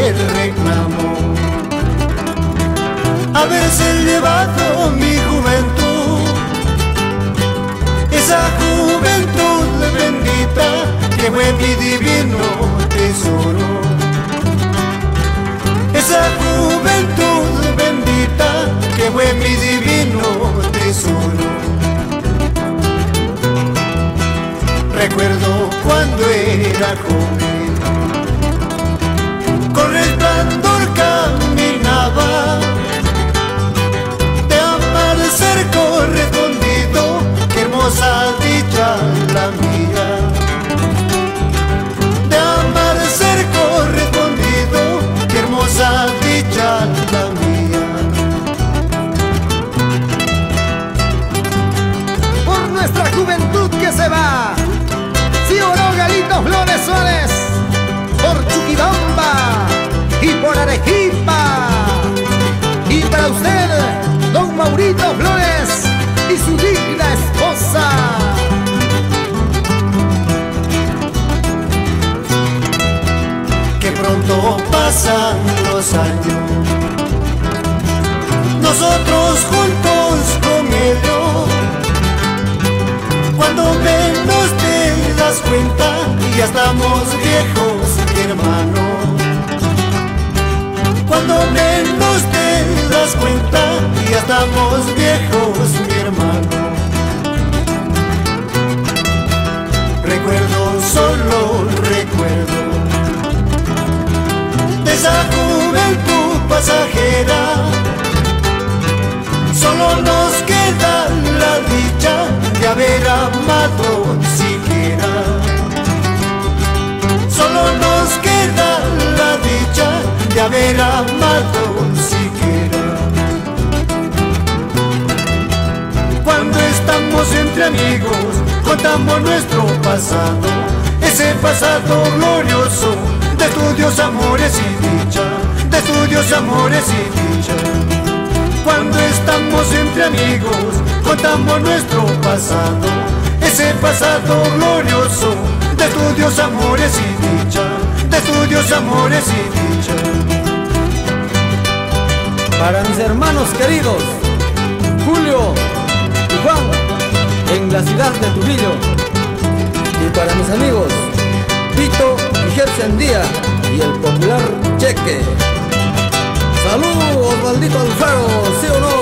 el reclamo. Haberse llevado mi juventud, esa juventud bendita que fue mi divino tesoro. Esa juventud bendita que fue mi divino tesoro. Recuerdo cuando era joven, con resplandor caminaba, de amar ser correspondido, qué hermosa dicha la mía. De amar ser correspondido, qué hermosa dicha la mía. Por nuestra juventud que se va, ¿sí o no, Galito Flores Suárez? Por Chuquibamba y por Arequipa. Y para usted, don Maurito Flores y su digna esposa. Que pronto pasan los años, nosotros juntos con ellos. Cuando menos te das cuenta, ya estamos viejos, mi hermano. Cuando menos te das cuenta, ya estamos viejos, mi hermano. Recuerdo, solo recuerdo de esa juventud pasajera. Solo nos queda la dicha de haber amado siquiera. Solo nos queda la dicha de haber amado siquiera. Cuando estamos entre amigos, contamos nuestro pasado, ese pasado glorioso de estudios, amores y dicha, de estudios, amores y dicha. Cuando estamos entre amigos, contamos nuestro pasado, ese pasado glorioso de estudios, amores y dicha, de estudios, amores y dicha. Para mis hermanos queridos, Julio y Juan, en la ciudad de Trujillo. Y para mis amigos, Vito y Gersen Díaz y el popular Cheque. Saludos, Osvaldito Alfaro, ¿sí o no?